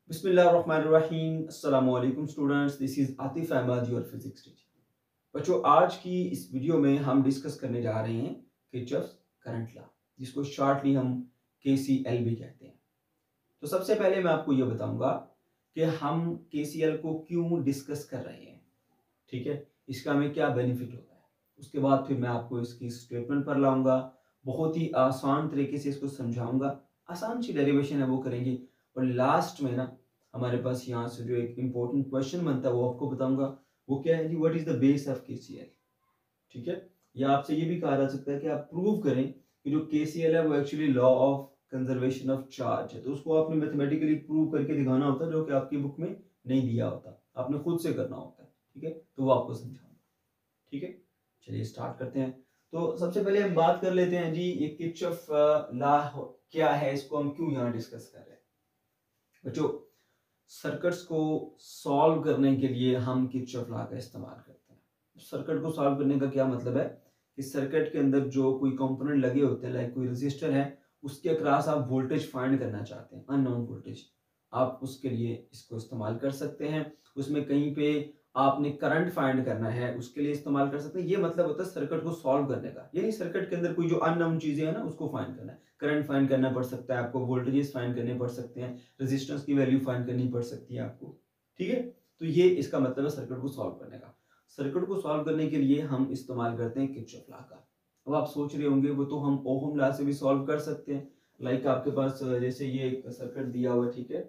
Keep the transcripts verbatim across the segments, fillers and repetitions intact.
बिस्मिल्लाहिर्रहमानिर्रहीम। अस्सलामु अलैकुम students, this is Atif Ahmad, your physics teacher. बच्चों, आज की इस वीडियो में हम डिस्कस करने जा रहे हैं किरचॉफ्स करंट लॉ, जिसको शॉर्टली हम के सी एल भी कहते हैं। तो सबसे पहले मैं आपको ये बताऊंगा कि हम के सी एल को क्यों डिस्कस कर रहे हैं, ठीक है, इसका हमें क्या बेनिफिट होता है। उसके बाद फिर मैं आपको इसकी स्टेटमेंट पर लाऊंगा, बहुत ही आसान तरीके से इसको समझाऊंगा, आसान सी डेरिवेशन है वो करेंगे, और लास्ट में ना हमारे पास यहाँ से जो एक इम्पोर्टेंट क्वेश्चन बनता है वो आपको बताऊंगा। वो क्या है जी, what is the base of K C L, ठीक है। या आपसे ये भी कहा जा सकता है कि आप प्रूव करें कि जो के सी एल है वो actually law of conservation of charge है। तो उसको आपने मैथमेटिकली प्रूव करके दिखाना होता है, जो कि आपकी बुक में नहीं दिया होता, आपने खुद से करना होता है, ठीक है। तो वो आपको समझाऊंगा, ठीक है। चलिए स्टार्ट करते हैं। तो सबसे पहले हम बात कर लेते हैं जी, ये किरचॉफ लॉ क्या है, इसको हम क्यों यहाँ डिस्कस कर रहे हैं। बच्चों, सर्किट्स को सॉल्व करने के लिए हम किरचॉफ लॉ का इस्तेमाल करते हैं। सर्किट को सॉल्व करने का क्या मतलब है कि सर्किट के अंदर जो कोई कंपोनेंट लगे होते हैं, लाइक कोई रेजिस्टर है, उसके अक्रॉस आप वोल्टेज फाइंड करना चाहते हैं, अननोन वोल्टेज, आप उसके लिए इसको इस्तेमाल कर सकते हैं। उसमें कहीं पे आपने करंट फाइंड करना है, उसके लिए इस्तेमाल कर सकते हैं। ये मतलब होता है सर्किट को सॉल्व करने का, यानी सर्किट के अंदर कोई जो अननोन चीजें हैं ना, उसको फाइंड करना है। करंट फाइंड करना पड़ सकता है आपको, वोल्टेजेस फाइंड करने पड़ सकते हैं, रेजिस्टेंस की वैल्यू फाइंड करनी पड़ सकती है आपको, ठीक है। तो ये इसका मतलब है सर्किट को सॉल्व करने का। सर्किट को सॉल्व करने के लिए हम इस्तेमाल करते हैं किरचॉफ लॉ का। अब आप सोच रहे होंगे वो तो हम ओहम लॉ से भी सॉल्व कर सकते हैं। लाइक आपके पास जैसे ये एक सर्किट दिया हुआ है, ठीक है,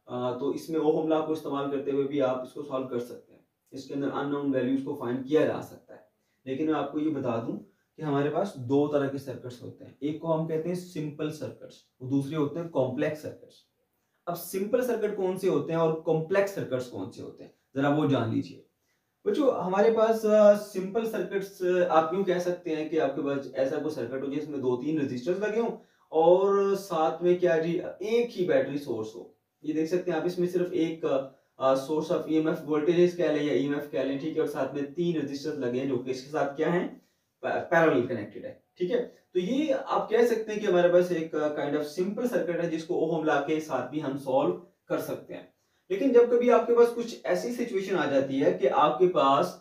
तो इसमें ओहम लॉ को इस्तेमाल करते हुए भी आप इसको सॉल्व कर सकते हैं। इसके अंदर अननोन वैल्यूज को फाइंड किया जा सकता है। लेकिन मैं आपको ये बता दूं कि हमारे पास दो तरह के सर्किट्स होते हैं। एक को हम कहते हैं सिंपल सर्किट्स, वो दूसरे होते हैं कॉम्प्लेक्स सर्किट्स। अब सिंपल सर्किट कौन से होते हैं और कॉम्प्लेक्स सर्किट्स कौन से होते हैं, जरा वो जान लीजिए। बच्चों, हमारे पास सिंपल सर्किट्स आप यूं कह सकते हैं कि आपके पास ऐसा कोई सर्किट हो जिसमें दो तीन रेजिस्टर्स लगे हों और साथ में क्या जी, एक ही बैटरी सोर्स हो। ये देख सकते हैं आप, इसमें सिर्फ एक सोर्स ऑफ ईएमएफ वोल्टेजेस कह लें या ईएमएफ कह लें, ठीक है, और साथ में तीन रेजिस्टर्स लगे हैं जो कि इसके साथ क्या है, पैरेलल कनेक्टेड है, ठीक है। तो ये आप कह सकते हैं कि हमारे पास एक काइंड ऑफ सिंपल सर्किट है जिसको ओहम लॉ के साथ भी हम सॉल्व कर सकते हैं। लेकिन जब कभी आपके पास कुछ ऐसी सिचुएशन आ जाती है कि आपके पास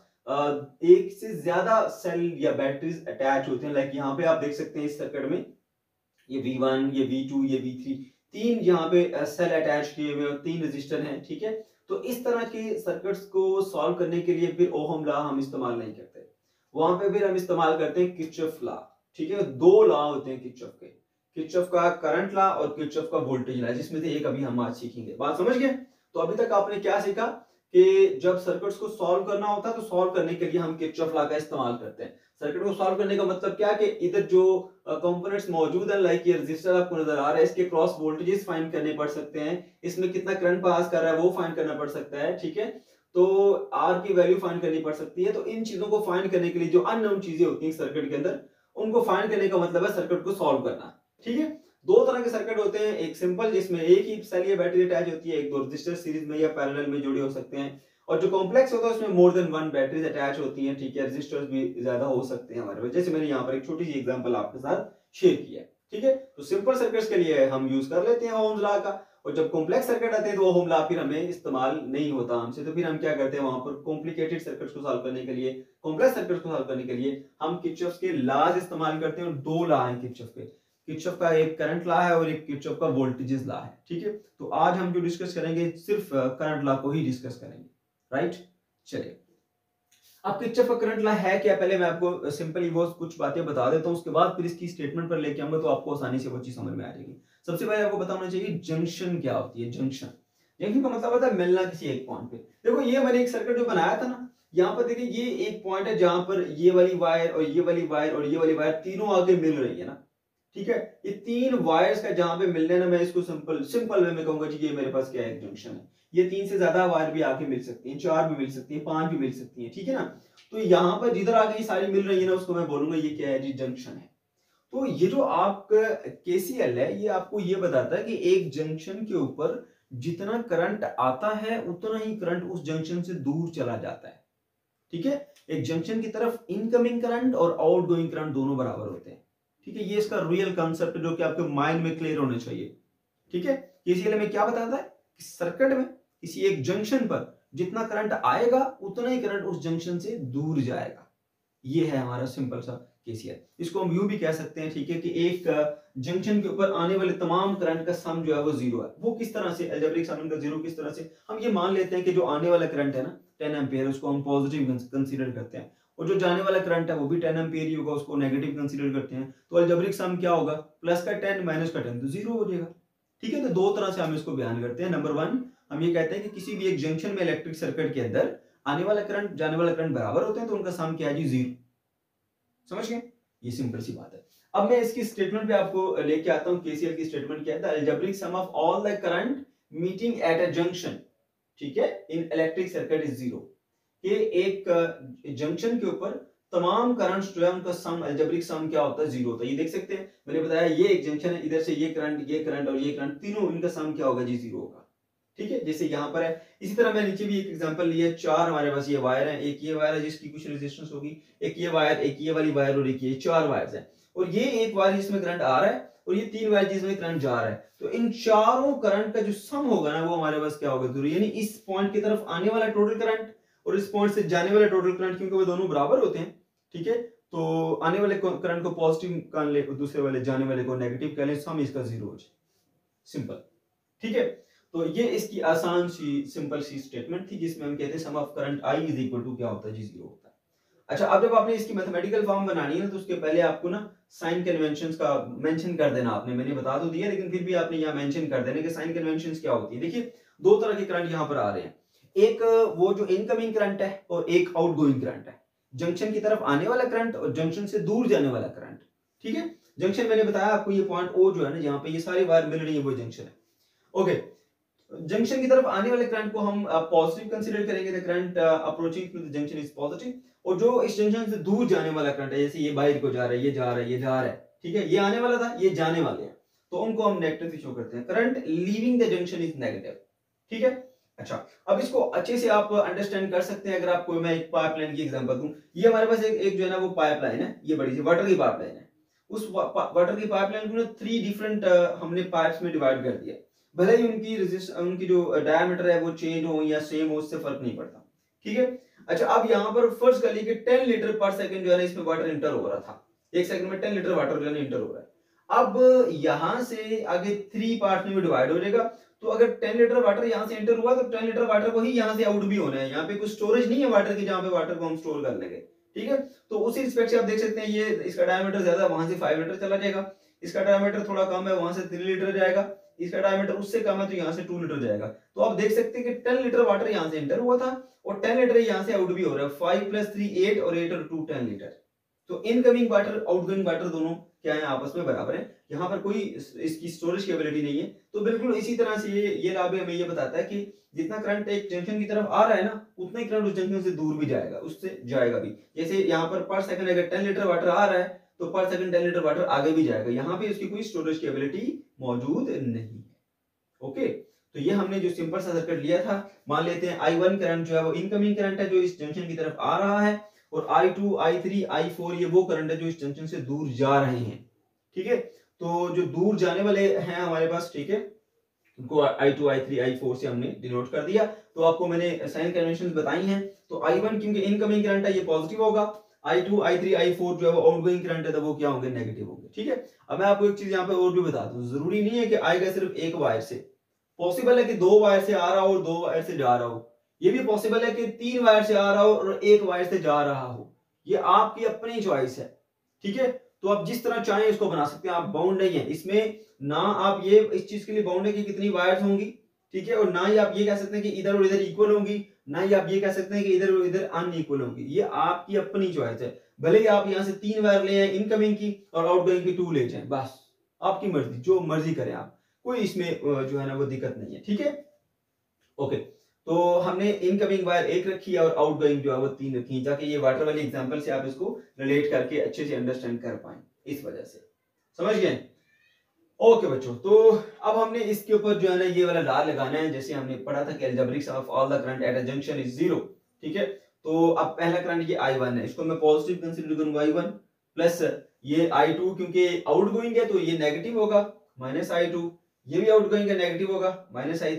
एक से ज्यादा सेल या बैटरीज अटैच होते हैं, लाइक यहाँ पे आप देख सकते हैं इस सर्किट में ये वी वन, ये वी टू, ये वी थ्री, तीन यहाँ पे सेल अटैच किए हुए और तीन रजिस्टर हैं, ठीक है। तो इस तरह के सर्किट्स को सॉल्व करने के लिए फिर ओहम लॉ हम इस्तेमाल नहीं करते, वहां पे फिर हम इस्तेमाल करते हैं किरचॉफ लॉ, ठीक है। दो लॉ होते हैं किरचॉफ के, किरचॉफ का करंट लॉ और किरचॉफ का वोल्टेज लॉ, जिसमें से एक अभी हम आज सीखेंगे। बात समझ गए? तो अभी तक आपने क्या सीखा कि जब सर्किट्स को सॉल्व करना होता है तो सॉल्व करने के लिए हम किरचॉफ लॉ का इस्तेमाल करते हैं। सर्किट को सॉल्व करने का मतलब क्या कि इधर जो कंपोनेंट्स मौजूद है, लाइक ये रेजिस्टर आपको नजर आ रहा है, इसके क्रॉस वोल्टेजेस फाइंड करने पड़ सकते हैं, इसमें कितना करंट पास कर रहा है वो फाइंड करना पड़ सकता है, ठीक है। तो आर की वैल्यू फाइंड करनी पड़ सकती है। तो इन चीजों को फाइंड करने के लिए जो अननोन चीजें होती हैं सर्किट के अंदर, उनको फाइंड करने का मतलब है सर्किट को सॉल्व करना, ठीक है। दो तरह के सर्किट होते हैं, एक सिंपल जिसमें एक ही सेल या बैटरी अटैच होती है, एक दो रजिस्टर सीरीज में या पैरेलल में जुड़े हो सकते हैं, और जो कॉम्प्लेक्स होता है उसमें more than one batteries attach होती हैं, ठीक है, रजिस्टर्स भी ज्यादा हो सकते हैं हमारे पास, जैसे मैंने यहाँ पर एक छोटी सी एग्जांपल आपके साथ शेयर किया है, ठीक है। तो सिंपल सर्किट्स के लिए हम यूज कर लेते हैं ओहम्स लॉ का, और जब कॉम्प्लेक्स सर्किट आते हैं तो ओहम लॉ फिर हमें इस्तेमाल नहीं होता हमसे। तो फिर हम क्या करते हैं, वहां पर कॉम्प्लिकेटेड सर्किट्स को सॉल्व करने के लिए, कॉम्प्लेक्स सर्किट्स को सॉल्व करने के लिए हम किरचॉफ के लॉज इस्तेमाल करते हैं। और दो लॉ हैं किरचॉफ के, किरचॉफ का एक करंट लॉ है और एक किरचॉफ का वोल्टेजेस लॉ है, ठीक है। तो आज हम जो डिस्कस करेंगे सिर्फ करंट लॉ को ही डिस्कस करेंगे, राइट। चलिए, अब किरचॉफ का करंट लॉ है क्या, पहले मैं आपको सिंपली वो कुछ बातें बता देता हूं, उसके बाद फिर इसकी स्टेटमेंट पर लेके आऊंगा तो आपको आसानी से वो चीज समझ में आ जाएगी। सबसे पहले आपको बताना चाहिए जंक्शन क्या होती है। जंक्शन जंक्शन का मतलब होता है मिलना किसी एक पॉइंट पे। देखो, ये मैंने एक सर्किट जो बनाया था ना, यहाँ पर देखिए ये एक पॉइंट है जहां पर ये वाली वायर और ये वाली वायर और ये वाली वायर तीनों आगे मिल रही है ना, ठीक है। ये तीन वायर्स का जहां पे मिलने ना, मैं इसको सिंपल सिंपल वे में कहूंगा जी, ये मेरे पास क्या है, एक जंक्शन है। ये तीन से ज्यादा वायर भी आके मिल सकती हैं, चार भी मिल सकती है, पांच भी मिल सकती है, ठीक है ना। तो यहाँ पर जिधर आगे ये सारी मिल रही है ना, उसको मैं बोलूंगा ये क्या है जी, जंक्शन है। तो ये जो आपका के सी एल है, ये आपको ये बताता है कि एक जंक्शन के ऊपर जितना करंट आता है उतना ही करंट उस जंक्शन से दूर चला जाता है, ठीक है। एक जंक्शन की तरफ इनकमिंग करंट और आउटगोइंग करंट दोनों बराबर होते हैं, ठीक है। ये इसका रियल कांसेप्ट जो कि आपके माइंड में क्लियर होना चाहिए, ठीक है। के सी एल में क्या बताता है सर्किट में किसी एक जंक्शन पर जितना करंट आएगा उतना ही करंट उस जंक्शन से दूर जाएगा। ये है हमारा सिंपल सा केसीएल। इसको हम यूं भी कह सकते हैं, ठीक है, कि एक जंक्शन के ऊपर आने वाले तमाम करंट का सम जो है वो जीरो है। वो किस तरह से, अलजेब्रिक सम का जीरो किस तरह से, हम ये मान लेते हैं कि जो आने वाला करंट है ना टेन एम्पियर, उसको हम पॉजिटिव कंसीडर करते हैं, और जो जाने वाला करंट है वो भी टेन एम्पियर ही होगा, उसको नेगेटिव कंसीडर करते हैं। तो अलजेब्रिक सम क्या होगा, प्लस का टेन माइनस का टेन तो जीरो हो जाएगा। ठीक है, तो दो तरह से हम इसको बयान करते हैं। नंबर वन, हम ये कहते हैं कि किसी भी एक जंक्शन में इलेक्ट्रिक सर्किट के अंदर आने वाला करंट जाने वाला करंट बराबर होते हैं, तो उनका सम क्या है जी, जीरो। समझ गए, ये सिंपल सी बात है। अब मैं इसकी स्टेटमेंट पे आपको लेके आता हूं। केसीएल की स्टेटमेंट क्या है, the algebraic sum of all the current meeting at a junction, ठीक है, in electric circuit is zero. कि एक जंक्शन के ऊपर तमाम करंट्स जो है उनका सम, अलजेब्रिक सम क्या होता है, जीरो होता है। ये देख सकते हैं, मैंने बताया ये एक जंक्शन है, इधर से ये करंट, ये करंट और ये करंट, तीनों इनका सम क्या होगा जी, जीरो होगा। ठीक है, जैसे यहाँ पर है। इसी तरह मैं नीचे भी एक एग्जांपल लिया, चार हमारे पास ये वायर है, एक ये वायर है जिसकी कुछ रेजिस्टेंस होगी, एक ये वायर, एक ये वाली वायर और एक ये, चार वायर्स हैं, और ये एक वायर जिसमें करंट आ रहा है और ये तीन वायर जिसमें करंट जा रहा है। तो इन चारों करंट का जो सम होगा ना वो हमारे पास क्या होगा, जरूरी, यानी इस पॉइंट की तरफ आने वाला टोटल करंट और इस पॉइंट से जाने वाला टोटल करंट, क्योंकि वो दोनों बराबर होते हैं। ठीक है, तो आने वाले करंट को पॉजिटिव कर ले, दूसरे वाले जाने वाले को नेगेटिव कर ले, सम इसका जीरो हो जाए। सिंपल। ठीक है, तो ये इसकी आसान सी सिंपल सी स्टेटमेंट थी, जिसमें हम कहते हैं sum of current I is equal to क्या होता है जी, जीरो होता है। अच्छा, अब जब आपने इसकी मैथमेटिकल फॉर्म बनानी है ना, तो उसके पहले आपको ना साइन कन्वेंशंस का मेंशन कर देना। आपने, मैंने बता तो दिया, लेकिन फिर भी आपने यहाँ मेंशन कर देना कि साइन कन्वेंशंस क्या होती है। देखिए, दो तरह के करंट यहाँ पर आ रहे हैं, एक वो जो इनकमिंग करंट है और एक आउटगोइंग करंट है। जंक्शन की तरफ आने वाला करंट और जंक्शन से दूर जाने वाला करंट। ठीक है, जंक्शन मैंने बताया आपको, ये पॉइंट ओ जो है ना, जहां पे ये सारी वायर मिल रही है वो जंक्शन है। ओके, जंक्शन की तरफ आने वाले करंट को हम पॉजिटिव कंसीडर करेंगे, the current approaching to the junction is positive. और जो इस जंक्शन से दूर जाने वाला करंट है, जैसे ये बाहर को जा रहा है, ये जा रहा है, ये जा रहा है, ठीक है, ये आने वाला था, ये जाने वाले हैं, तो उनको हम नेगेटिव से शो करते हैं। Current leaving the junction is negative. ठीक है, अच्छा, अब इसको अच्छे से आप अंडरस्टैंड कर सकते हैं। अगर आपको मैं एक पाइपलाइन की एग्जांपल दूं, ये हमारे पास एक, एक जो है ना वो पाइपलाइन है, ये बड़ी सी वाटर की पाइपलाइन है। उस वाटर की पाइपलाइन को ना थ्री डिफरेंट हमने पाइप्स में डिवाइड कर दिया। भले ही उनकी रेजिस्ट उनकी जो डायमीटर है वो चेंज हो या सेम हो, उससे फर्क नहीं पड़ता। ठीक है, अच्छा, अब यहाँ पर फर्स्ट कर लीजिए टेन लीटर पर सेकंड जो है ना इसमें वाटर इंटर हो रहा था, एक सेकंड में टेन लीटर वाटर जो है ना इंटर हो रहा है। अब यहां से आगे थ्री पार्ट में डिवाइड हो जाएगा। तो अगर टेन लीटर वाटर यहां से एंटर हुआ तो टेन लीटर वाटर को ही यहां से आउट भी होना है। यहाँ पे कुछ स्टोरेज नहीं है वाटर की, जहां पे वाटर को हम स्टोर कर लेंगे। ठीक है, तो उसी रिस्पेक्ट से आप देख सकते हैं, ये इसका डायमीटर ज्यादा, वहां से फाइव लीटर चला जाएगा। इसका डायमीटर थोड़ा कम है, वहां से थ्री लीटर जाएगा। इसका डायमीटर उससे कम है, तो यहाँ से टू लीटर जाएगा। तो आप देख सकते हैं कि टेन लीटर वाटर यहाँ से एंटर हुआ था और टेन लीटर यहाँ से आउट भी हो रहा है। फाइव प्लस थ्री एट और एट और टू टेन लीटर। तो इनकमिंग वाटर आउटगोइंग वाटर दोनों क्या है, आपस में बराबर है। यहाँ पर कोई इसकी स्टोरेज कैपेबिलिटी नहीं है। तो बिल्कुल इसी तरह से ये ये लाभ हमें ये बताता है कि जितना करंट एक जंक्शन की तरफ आ रहा है ना, उतना ही करंट उस जंक्शन से दूर भी जाएगा, उससे जाएगा भी। जैसे यहाँ पर पर सेकंड अगर टेन लीटर वाटर आ रहा है तो पर सेकंड टेन लीटर वाटर आगे भी जाएगा। यहाँ पे उसकी कोई स्टोरेज कैपेबिलिटी मौजूद नहीं है। ओके, तो ये हमने जो सिंपल सा सर्किट लिया था, मान लेते हैं आई वन करंट जो है वो इनकमिंग करंट है जो इस जंक्शन की तरफ आ रहा है, और I two, I three, I four ये वो करंट है जो इस जंक्शन से दूर जा रहे हैं। ठीक है, तो जो दूर जाने वाले हैं हमारे पास, ठीक है, उनको I two, I three, I four से हमने डिनोट कर दिया। तो आपको मैंने साइन कन्वेंशंस बताई हैं। तो आई वन क्योंकि इनकमिंग करंट है ये पॉजिटिव होगा, I two, I three, I four जो है वो आउटगोइंग करंट है तो वो क्या होंगे, नेगेटिव होंगे। ठीक है, अब मैं आपको एक चीज यहाँ पे और भी बता दूं, जरूरी नहीं है कि आएगा सिर्फ एक वायर से। पॉसिबल है कि दो वायर से आ रहा हो और दो वायर से जा रहा हो। ये भी पॉसिबल है कि तीन वायर से आ रहा हो और एक वायर से जा रहा हो। ये आपकी अपनी चॉइस है। ठीक है, तो आप जिस तरह चाहें इसको बना सकते हैं, आप बाउंड नहीं है इसमें। ना आप ये इस चीज के लिए बाउंड है कि कितनी वायर्स होंगी, ठीक है, और ना ही आप ये कह सकते हैं कि इधर और इधर इक्वल होंगी, ना ही आप ये कह सकते हैं कि इधर और इधर अनइक्वल होंगी। ये आपकी अपनी चॉइस है। भले ही आप यहाँ से तीन वायर ले आए इनकमिंग की और आउटगोइंग की टू ले जाए, बस आपकी मर्जी, जो मर्जी करें आप, कोई इसमें जो है ना वो दिक्कत नहीं है। ठीक है, ओके, तो हमने इनकमिंग वायर एक रखी है और आउटगोइंग जो है वो तीन रखी है, ताकि ये वाटर वाली एग्जांपल से आप इसको रिलेट करके अच्छे से अंडरस्टैंड कर पाए, इस वजह से। समझ गए? ओके बच्चों, तो अब हमने इसके ऊपर जो है ना ये वाला लॉ लगाना है, जैसे हमने पढ़ा था कि algebraic sum of all the current at a junction is zero. ठीक है, तो अब पहला करंट ये आई वन है, इसको मैं पॉजिटिव कंसीडर करूंगा आई वन, प्लस ये आई टू क्योंकि आउटगोइंग है तो ये नेगेटिव होगा, माइनस आई टू, ये भी आउटगोइंग है नेगेटिव होगा, माइनस आई थ्री,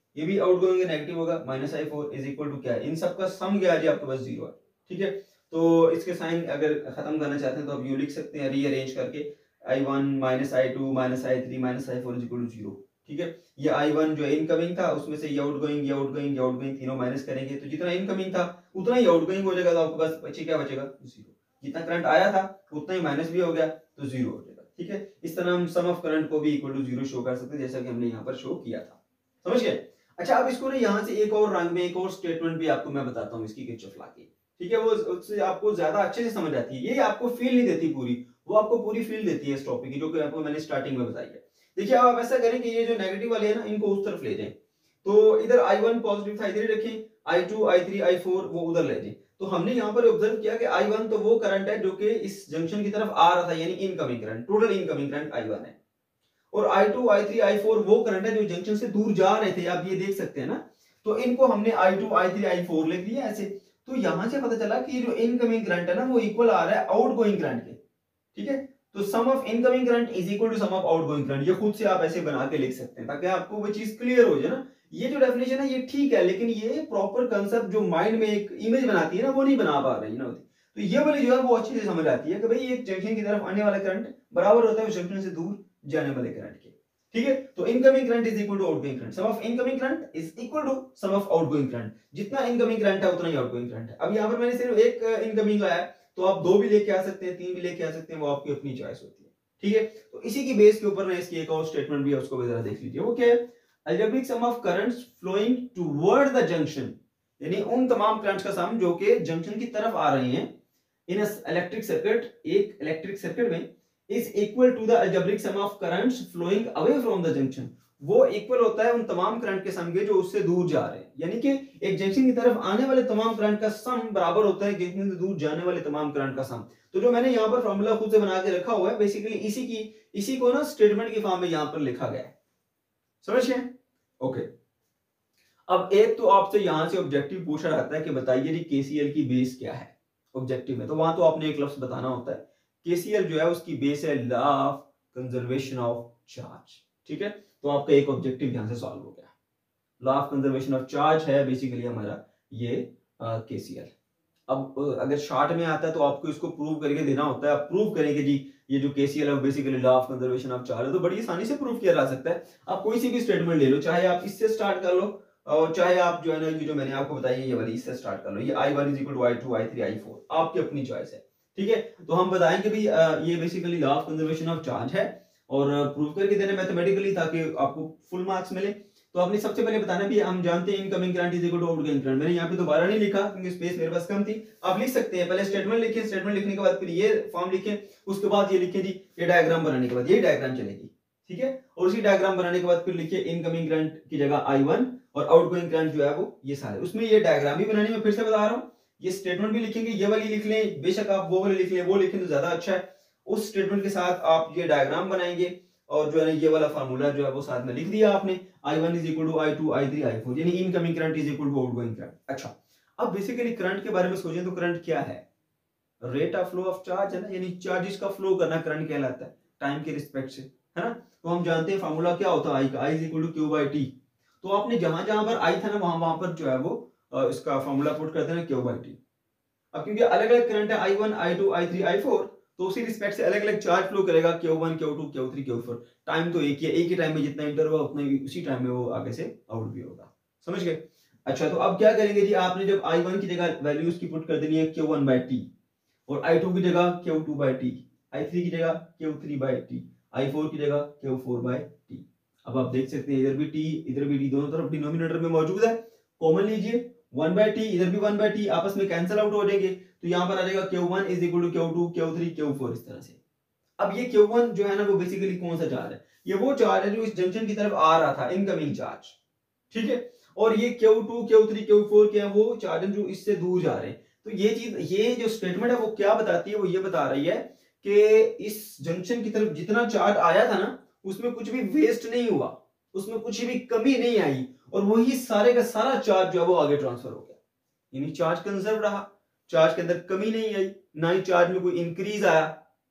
ये भी आउटगोइंग नेगेटिव होगा, minus I four is equal to क्या है, इन सब का सम क्या है जी आपके पास जीरो है। ठीक है, तो इसके साइन अगर खत्म करना चाहते हैं तो आप यू लिख सकते हैं रीअरेंज करके, I one minus I two minus I three minus I four is equal to zero. ठीक है, ये आई वन जो इनकमिंग था उसमें से ये आउटगोइंग ये आउटगोइंग ये आउटगोइंग तीनों माइनस करेंगे तो जितना इनकमिंग था उतना ही आउटगोइंग हो जाएगा, तो आपके पास बचे क्या बचेगा, जीरो। जितना करंट आया था उतना ही माइनस भी हो गया तो जीरो हो जाएगा। ठीक है, इस तरह हम सम ऑफ करंट को भी इक्वल टू जीरो शो कर सकते हैं, जैसा कि हमने यहाँ पर शो किया था। समझ गए? अच्छा, अब इसको ना यहाँ से एक और रंग में एक और स्टेटमेंट भी आपको मैं बताता हूँ इसकी किरचॉफ लॉ की। ठीक है, वो उससे आपको ज्यादा अच्छे से समझ आती है, ये आपको फील नहीं देती पूरी, वो आपको पूरी फील देती है इस टॉपिक की, जो कि आपको मैंने स्टार्टिंग में बताई है। देखिए, अब आप ऐसा करें कि ये जो नेगेटिव वाले हैं ना इनको उस तरफ ले जाएं, तो इधर आई वन पॉजिटिव था इधर ही रखें, I two I three I four वो उधर ले जाएं। तो हमने यहाँ पर ऑब्जर्व किया कि आई वन तो वो करंट है जो कि इस जंक्शन की तरफ आ रहा था, यानी incoming current, total incoming current I one है, और I two I three I four वो करंट है जो जंक्शन से दूर जा रहे थे, आप ये देख सकते हैं ना। तो इनको हमने I two I three I four लिख दिया ऐसे। तो यहां से पता चला कि जो इनकमिंग करंट है ना वो इक्वल आ रहा है आउटगोइंग करंट के। ठीक है, तो sum of incoming current is equal to sum of outgoing current, ये खुद से आप ऐसे बना के लिख सकते हैं ताकि आपको वो चीज क्लियर हो जाए ना। ये जो डेफिनेशन है ये ठीक है, लेकिन ये प्रॉपर कंसेप्ट जो माइंड में एक इमेज बनाती है ना वो नहीं बना पा रही ना होती। तो ये वाली जो है वो अच्छे से समझ आती है कि भाई एक जंक्शन की तरफ आने वाला करंट बराबर होता है उस जंक्शन से दूर जाने वाले करंट के। ठीक है, तो incoming current is equal to outgoing current, sum of incoming current is equal to sum of outgoing current, जितना इनकमिंग करंट है उतना ही आउटगोइंग करंट है। अब यहाँ पर मैंने सिर्फ एक इनकमिंग लाया, तो आप दो भी लेके आ सकते हैं, तीन भी लेके आ सकते हैं, वो आपकी अपनी चॉइस होती है। ठीक है, तो इसी की बेस के ऊपर ना इसकी एक और स्टेटमेंट भी है, उसको भी जरा देख लीजिए। वो क्या है, algebraic sum of currents flowing toward the junction, यानी उन तमाम करंट्स का सम जो कि जंक्शन की तरफ आ रहे हैं इन इलेक्ट्रिक सर्किट, एक इलेक्ट्रिक सर्किट में, is equal to the algebraic sum of currents flowing away from the junction, वो इक्वल होता है उन तमाम करंट के सम के जो उससे दूर जा रहे हैं। यानी कि एक जंक्शन की तरफ आने वाले तमाम करंट का सम बराबर होता है जंक्शन से दूर जाने वाले तमाम करंट का सम। तो जो मैंने यहाँ पर फॉर्मूला खुद से बना के रखा हुआ है, बेसिकली इसी की इसी को ना स्टेटमेंट की फॉर्म में यहाँ पर लिखा गया है। समझ गए? ओके, अब एक तो आपसे यहाँ से ऑब्जेक्टिव पूछा जाता है कि बताइए जी केसीएल की बेस क्या है ऑब्जेक्टिव में, तो वहां तो आपने एक लफ्ज बताना होता है। केसीएल जो है उसकी बेस है law of conservation of charge. ठीक है, तो आपका एक ऑब्जेक्टिव यहां से सॉल्व हो गया, law of conservation of charge है बेसिकली हमारा ये केसीएल। अब अगर शॉर्ट में आता है तो आपको इसको प्रूव करके देना होता है, आप प्रूव करेंगे जी ये जो केसीएल है basically law of conservation of charge है, तो बड़ी आसानी से प्रूव किया जा सकता है। आप कोई सी भी स्टेटमेंट ले लो, चाहे आप इससे स्टार्ट कर लो और चाहे आप जो है ना ये जो मैंने आपको बताई ये वाली इससे स्टार्ट कर लो, ये I one is equal to I two I three I four, आपकी अपनी चॉइस है। ठीक है, तो हम बताएंगे भी ये basically law of conservation of charge है और प्रूव करके देना मैथमेटिकली ताकि आपको फुल मार्क्स मिले। तो आपने सबसे पहले बताना भी हम जानते हैं incoming current is equal to outgoing current, मैंने यहाँ पे दोबारा नहीं लिखा क्योंकि स्पेस मेरे पास कम थी। आप लिख सकते हैं, पहले स्टेटमेंट लिखिए, स्टेटमेंट लिखने के बाद फिर ये फॉर्म लिखें, उसके बाद ये लिखिए जी ये डायग्राम बनाने के बाद ये डायग्राम चलेगी। ठीक है, और उसी डायग्राम बनाने के बाद फिर लिखिए इनकमिंग करंट की जगह आई वन और आउटगोइंग करंट जो है वो ये सारे, उसमें ये डायग्राम भी बनानी मैं फिर से बता रहा हूँ, ये स्टेटमेंट भी लिखेंगे, ये वाली लिख लें, बेशक आप वो वाली लिख लें, वो लिखें तो ज्यादा अच्छा है। उस स्टेटमेंट के साथ आप ये डायग्राम बनाएंगे और जो है ये वाला फार्मूला जो है वो साथ में लिख दिया आपने, I one is equal to I two I three I four, यानी incoming current is equal to outgoing current. अच्छा, अब बेसिकली करंट के बारे में सोचें तो करंट क्या है, rate of flow of charge है ना, यानी चार्जेस का फ्लो करना करंट कहलाता है टाइम के रिस्पेक्ट से, है ना। तो हम जानते हैं फार्मूला क्या होता है आई का, I is equal to Q by T. तो आपने जहां जहां पर आई था ना वहां वहां पर जो है वो इसका फार्मूला पुट करते हैं क्यू बाई टी। अब क्योंकि अलग अलग करंट है I one I two I three I four, तो उसी रिस्पेक्ट से अलग अलग चार्ज फ्लो करेगा Q one Q two Q three Q four. Time तो एक ही है, एक ही टाइम में जितना इंटर हुआ उतना ही उसी टाइम में वो आगे से आउट भी होगा। समझ गए? अच्छा, तो अब क्या करेंगे जी, आपने जब आई वन की जगह वैल्यूज की पुट कर देनी है क्यू वन बाई टी, और आई टू की जगह Q two by T, I three की जगह Q three by T, I four की जगह क्यू फोर बाई टी। अब आप देख सकते हैं इधर भी टी इधर भी टी, दोनों तरफ डिनोमिनेटर में मौजूद है, कॉमन लीजिए, वन बाई टी इधर भी वन बाई टी, आपस में कैंसिल आउट हो जाएंगे, तो यहाँ पर आ जाएगा Q one is equal to Q two Q three Q four, इस तरह से। अब ये क्यू वन जो है ना वो बेसिकली कौन सा चार्ज है, ये वो चार्ज है जो इस जंक्शन की तरफ आ रहा था, इनकमिंग चार्ज। ठीक है, और ये Q two Q three Q four क्या है, वो चार्ज जो इससे दूर जा रहे हैं। तो ये चीज, ये जो स्टेटमेंट है वो क्या बताती है, वो ये बता रही है कि इस जंक्शन की तरफ जितना चार्ज आया था ना उसमें कुछ भी वेस्ट नहीं हुआ, उसमें कुछ भी कमी नहीं आई, और वही सारे का सारा चार्ज जो है वो आगे ट्रांसफर हो गया, यानी चार्ज कंजर्व रहा, चार्ज के अंदर कमी नहीं आई, ना ही चार्ज में कोई इंक्रीज आया।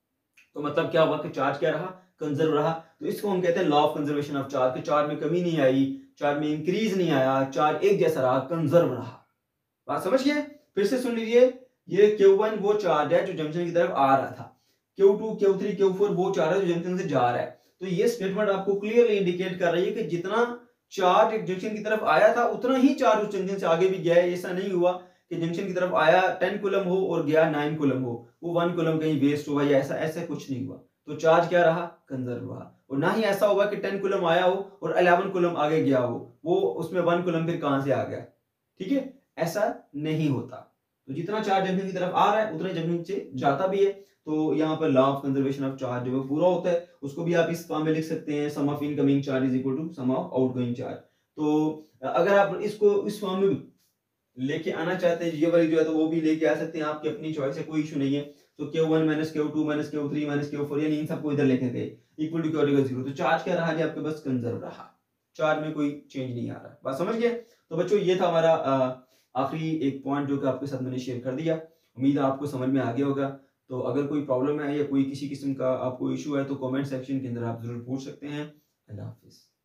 तो मतलब क्या हुआ कि चार्ज क्या रहा, कंजर्व रहा। तो इसको हम कहते हैं law of conservation of charge, कि चार्ज में कमी नहीं आई, चार्ज में इंक्रीज नहीं आया, चार्ज एक जैसा रहा, कंजर्व रहा। बात समझ गए? फिर से सुन लीजिए, ये क्यू वन वो चार्ज है जो जंक्शन की तरफ आ रहा था, Q two, Q three, Q four वो चार्ज है जो जंक्शन से जा रहा है। तो ये स्टेटमेंट आपको क्लियरली इंडिकेट कर रही है कि जितना चार्ज एक जंक्शन की तरफ आया था उतना ही चार्ज उस जंक्शन से आगे भी गया है। ऐसा नहीं हुआ कि जंक्शन की तरफ आया टेन कूलम हो और गया नाइन कूलम हो, वो वन कूलम कहीं वेस्ट हुआ या ऐसा ऐसा कुछ नहीं हुआ। तो चार्ज क्या रहा? कंजर्व रहा। और ना ही ऐसा हुआ कि टेन कूलम आया हो और इलेवन कूलम आगे गया हो, वो उसमें वन कूलम फिर कहां से आ गया। ठीक है, ऐसा नहीं होता। तो जितना चार्ज जंक्शन की तरफ आ रहा है उतना जंक्शन से जाता भी है। तो यहाँ पर law of conservation of charge जो है पूरा होता है। उसको भी आप इस फॉर्म में लिख सकते हैं, sum of incoming charge is equal to sum of outgoing charge. तो अगर आप इसको इस फॉर्म में लेके आना चाहते हैं, ये वाली जो है तो वो भी लेके आ सकते हैं, आपकी अपनी चॉइस है, कोई इशू नहीं है। तो Q one minus Q two minus Q three minus Q four, यानी इन सबको इधर लेके गए इक्वल टू क्यू जीरो। तो चार्ज क्या रहा जी आपके पास? कंजर्व रहा, चार्ज में कोई चेंज नहीं आ रहा। बात समझ गए? तो बच्चों ये था हमारा आखिरी एक पॉइंट जो कि आपके साथ मैंने शेयर कर दिया। उम्मीद है आपको समझ में आ गया होगा। तो अगर कोई प्रॉब्लम है या कोई किसी किस्म का आपको इशू है तो कमेंट सेक्शन के अंदर आप जरूर पूछ सकते हैं। अल्लाह हाफिज।